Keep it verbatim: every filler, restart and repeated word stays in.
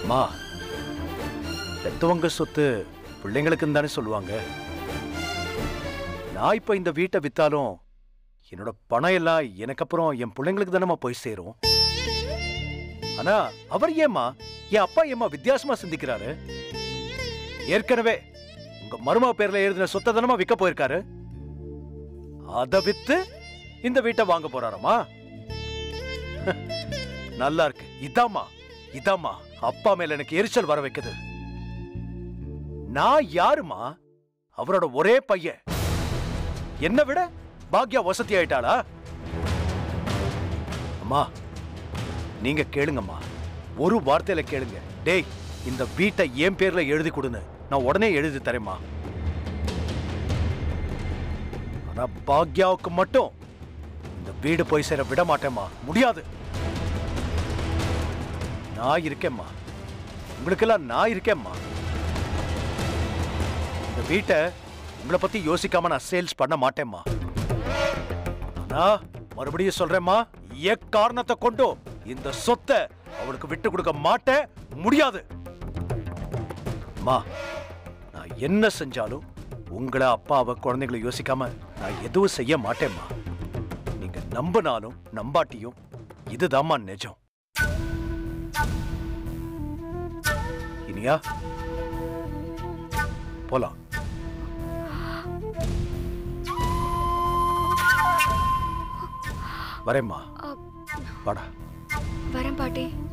மா, பெத்தவங்க சொத்து பிள்ளைங்களுக்குன்னு தானே சொல்லுவாங்க. நான் இப்ப இந்த வீட்டை வித்தாலும் என்னோட பணம் எல்லாம் எனக்கு அப்புறம் என் பிள்ளைங்களுக்கு தானே போய் சேரும். ஆனா அவர் ஏமா என் அப்பா ஏமா வித்தியாசமா சிந்திக்கிறாரு? ஏற்கனவே உங்க மருமக பேர்ல எழுதின சொத்தை தானமா விற்க போயிருக்காரு. அதை வித்து இந்த வீட்டை வாங்க போறாரமா? நல்லா இருக்கு. இதாமா இதாமா அப்பா மேல எனக்கு எரிச்சல் வர வைக்குது. நான் யாருமா? அவரோட ஒரே பையன். என்ன விட பாக்யா வசதி ஆயிட்டாளா? அம்மா நீங்க கேளுங்கம்மா, ஒரு வார்த்தையில கேளுங்க. டேய், இந்த வீட்டை என் பேர்ல எழுதி கொடுன்னு நான் உடனே எழுதி தரேம்மா. ஆனா பாக்யாவுக்கு மட்டும் இந்த வீடு போய் சேர விட மாட்டேம்மா. முடியாது. நான் இருக்கேம்மா, உங்களுக்கெல்லாம் நான் இருக்கேம்மா. இந்த வீட்டை உங்களை பத்தி யோசிக்காம நான் சேல்ஸ் பண்ண மாட்டேம்மா. ஆனா மறுபடியும் சொல்றேம்மா, எக்காரணத்தை கொண்டு இந்த சொத்தை அவளுக்கு விட்டு கொடுக்க மாட்டேன். முடியாது. அம்மா, நான் என்ன செஞ்சாலும் உங்களை அப்பாவை குழந்தைகளை யோசிக்காம நான் எதுவும் செய்ய மாட்டேம்மா. நீங்க நம்பினாலும் நம்பாட்டியும் இதுதாம்மா நிஜம். இனியா போலாம். வரேம்மா. வாடா. வரேன் பாட்டி.